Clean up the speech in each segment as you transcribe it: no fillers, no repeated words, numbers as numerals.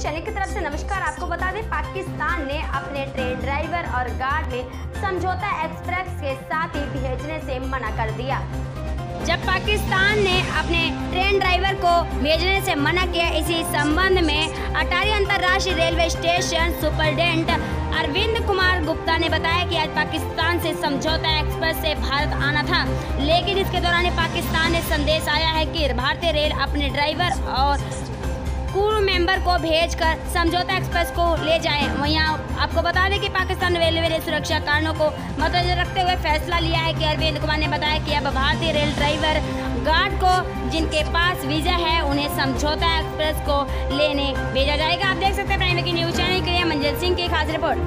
Channel की तरफ से नमस्कार। आपको बता दें, पाकिस्तान ने अपने ट्रेन ड्राइवर और गार्ड में समझौता एक्सप्रेस के साथ ही भेजने से मना कर दिया। जब पाकिस्तान ने अपने ट्रेन ड्राइवर को भेजने से मना किया, इसी संबंध में अटारी अंतर्राष्ट्रीय railway station superintendent Arvind Kumar Gupta ने बताया कि आज पाकिस्तान से समझौता एक्सप्रेस से भारत आना था, लेकिन इसके दौरान पाकिस्तान ने संदेश आया है कि भारतीय रेल अपने ड्राइवर और क्रू मेंबर को भेजकर समझौता एक्सप्रेस को ले जाए। वहीं आपको बता दें कि पाकिस्तान रेलवे ने सुरक्षा कारणों को मद्देनजर रखते हुए फैसला लिया है कि अरविंद कुमार ने बताया कि अब भारतीय रेल ड्राइवर गार्ड को जिनके पास वीजा है उन्हें समझौता एक्सप्रेस को लेने भेजा जाएगा। आप देख सकते हैं प्राइम ब्रेकिंग न्यूज चैनल के लिए मंजिल सिंह की खास रिपोर्ट।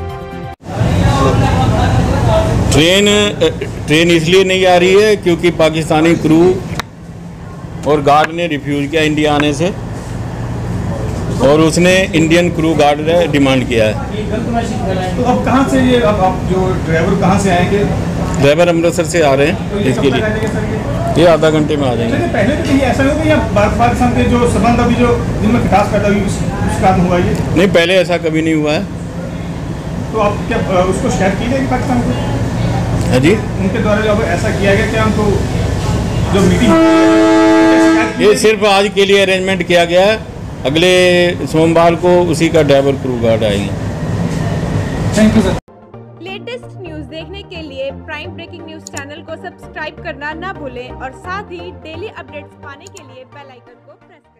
ट्रेन इसलिए नहीं आ रही है क्योंकि पाकिस्तानी क्रू और गार्ड ने रिफ्यूज किया इंडिया आने से, और उसने इंडियन क्रू गार्ड ने डिमांड किया है। तो अब कहाँ से ये अब जो ड्राइवर कहाँ से आएंगे? ड्राइवर अमृतसर से आ रहे हैं। तो इसके लिए ये आधा घंटे में आ जाएंगे। पहले तो कहीं ऐसा नहीं होगा या पाकिस्तान के जो संबंध अभी जो जिनमें खटास पैदा हुई उस कारण हुआ ये? नहीं, पहले ऐसा कभी नहीं हुआ है। तो आप क्या उसको शिकायत की जाएगी पाकिस्तान को? हाँ जी, उनके द्वारा जब ऐसा किया गया, क्या हमको जो मीटिंग ये सिर्फ आज के लिए अरेंजमेंट किया गया है। अगले सोमवार को उसी का ड्राइवर क्रू गार्ड आएंगे। Thank you sir. Latest news देखने के लिए प्राइम ब्रेकिंग न्यूज चैनल को सब्सक्राइब करना ना भूलें और साथ ही डेली अपडेट्स पाने के लिए बेल आइकन को प्रेस करें।